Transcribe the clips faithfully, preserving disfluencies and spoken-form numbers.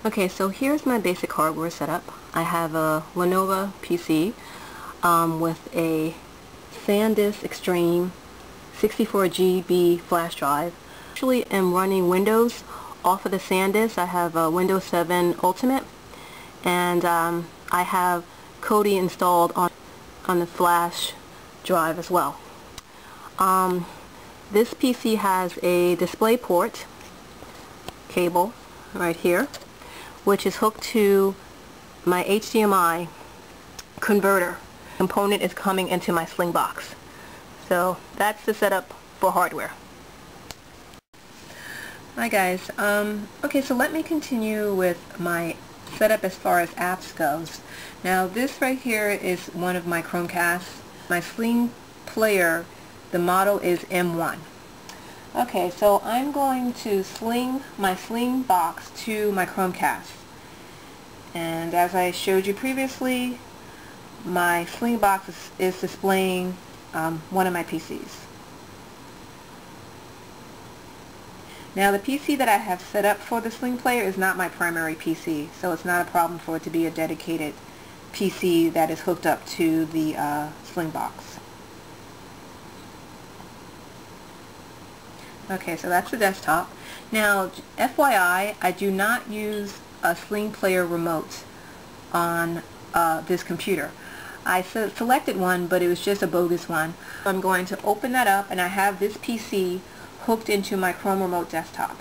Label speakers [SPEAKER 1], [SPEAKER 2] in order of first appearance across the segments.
[SPEAKER 1] Okay, so here's my basic hardware setup. I have a Lenovo P C um, with a SanDisk Extreme sixty-four G B flash drive. Actually, I'm running Windows off of the SanDisk. I have a Windows seven Ultimate, and um, I have Kodi installed on on the flash drive as well. Um, this P C has a DisplayPort cable right here, which is hooked to my H D M I converter. Component is coming into my SlingBox. So that's the setup for hardware. Hi guys. Um, okay, so let me continue with my setup as far as apps goes. Now this right here is one of my Chromecasts. My Sling player, the model is M one. Okay, so I'm going to sling my SlingBox to my Chromecast. And as I showed you previously, my SlingBox is, is displaying um, one of my P Cs. Now the P C that I have set up for the Sling player is not my primary P C, so it's not a problem for it to be a dedicated P C that is hooked up to the uh, SlingBox. Okay, so that's the desktop. Now, F Y I, I do not use a Sling player remote on uh, this computer. I se selected one, but it was just a bogus one. I'm going to open that up, and I have this P C hooked into my Chrome Remote desktop.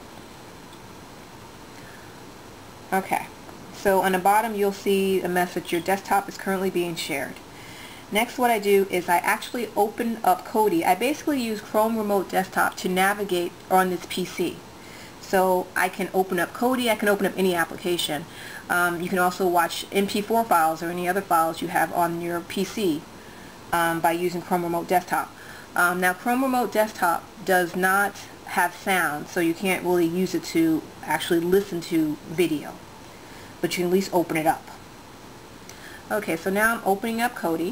[SPEAKER 1] Okay, so on the bottom you'll see a message, your desktop is currently being shared. Next, what I do is I actually open up Kodi. I basically use Chrome Remote Desktop to navigate on this P C. So I can open up Kodi, I can open up any application. Um, you can also watch M P four files or any other files you have on your P C um, by using Chrome Remote Desktop. Um, now Chrome Remote Desktop does not have sound, so you can't really use it to actually listen to video, but you can at least open it up. Okay, so now I'm opening up Kodi.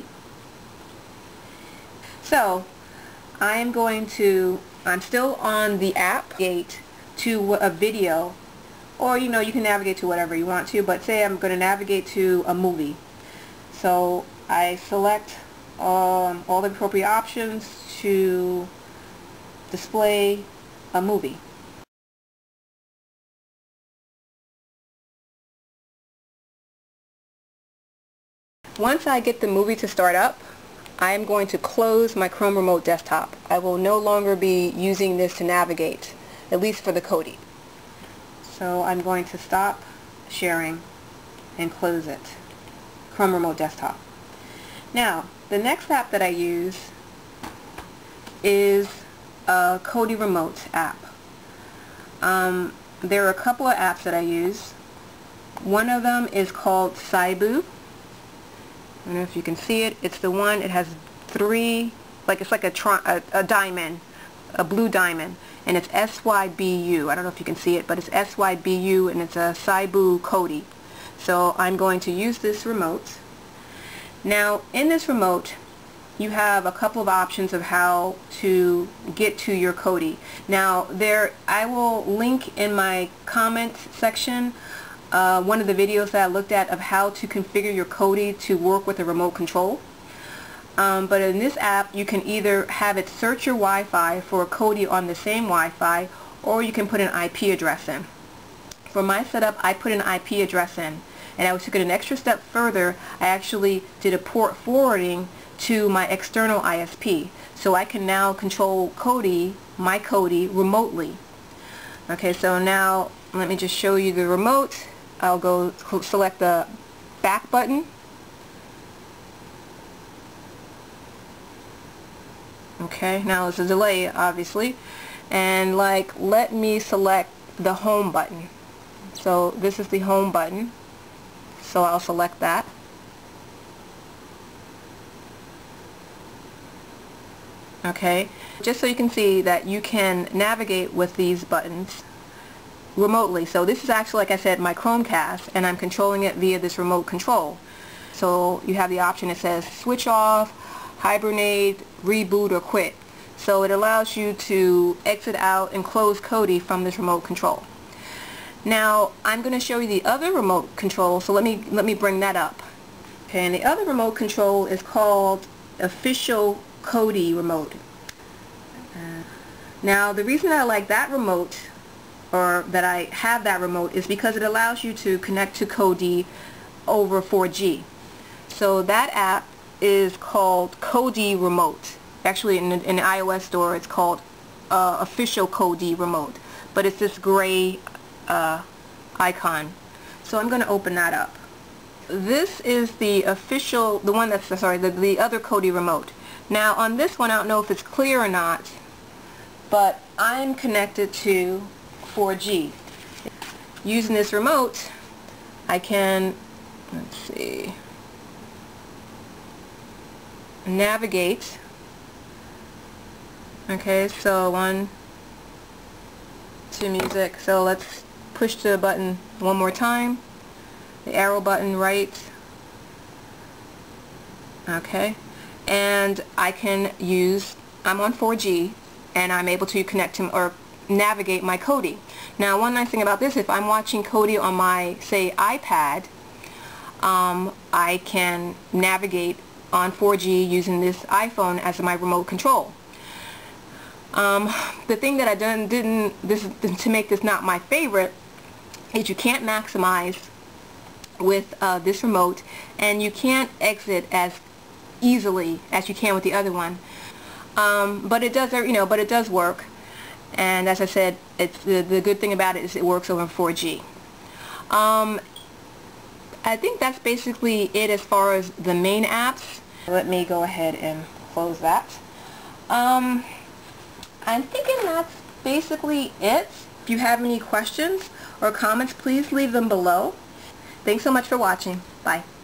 [SPEAKER 1] So I am going to, I'm still on the app gate to a video, or you know, you can navigate to whatever you want to, but say I'm going to navigate to a movie. So I select um, all the appropriate options to display a movie. Once I get the movie to start up, I am going to close my Chrome Remote Desktop. I will no longer be using this to navigate, at least for the Kodi. So I'm going to stop sharing and close it. Chrome Remote Desktop. Now, the next app that I use is a Kodi Remote app. Um, there are a couple of apps that I use. One of them is called Saibu. I don't know if you can see it. It's the one, it has three, like it's like a, tri a, a diamond, a blue diamond, and it's S Y B U. I don't know if you can see it, but it's S Y B U, and it's a Saibu Kodi. So I'm going to use this remote. Now, in this remote, you have a couple of options of how to get to your Kodi. Now, there, I will link in my comment section Uh, one of the videos that I looked at of how to configure your Kodi to work with a remote control. Um, but in this app, you can either have it search your Wi-Fi for a Kodi on the same Wi-Fi, or you can put an I P address in. For my setup, I put an I P address in, and I took it an extra step further. I actually did a port forwarding to my external I S P, so I can now control Kodi, my Kodi, remotely. Okay, so now let me just show you the remote. I'll go select the back button. Okay, now there's a delay obviously, and like let me select the home button. So this is the home button, so I'll select that. Okay, just so you can see that you can navigate with these buttons remotely. So this is actually, like I said, my Chromecast, and I'm controlling it via this remote control. So you have the option that says switch off, hibernate, reboot, or quit. So it allows you to exit out and close Kodi from this remote control. Now I'm going to show you the other remote control, so let me let me bring that up. Okay, and the other remote control is called Official Kodi Remote. Now the reason I like that remote, or that I have that remote, is because it allows you to connect to Kodi over four G. So that app is called Kodi Remote. Actually, in, in the iOS store, it's called uh, Official Kodi Remote, but it's this gray uh, icon. So I'm going to open that up. This is the official, the one that's sorry, the, the other Kodi remote. Now on this one, I don't know if it's clear or not, but I'm connected to four G. Using this remote, I can, let's see, navigate. Okay, so one, to music. So let's push the button one more time. The arrow button right. Okay, and I can use, I'm on four G, and I'm able to connect to or navigate my Kodi. Now one nice thing about this, if I'm watching Kodi on my, say, iPad, um, I can navigate on four G using this iPhone as my remote control. Um, the thing that I done didn't this to make this not my favorite is you can't maximize with uh, this remote, and you can't exit as easily as you can with the other one. Um, but it does, you know, but it does work. And as I said, it's the the good thing about it is it works over four G. Um, I think that's basically it as far as the main apps. Let me go ahead and close that. Um, I'm thinking that's basically it. If you have any questions or comments, please leave them below. Thanks so much for watching. Bye.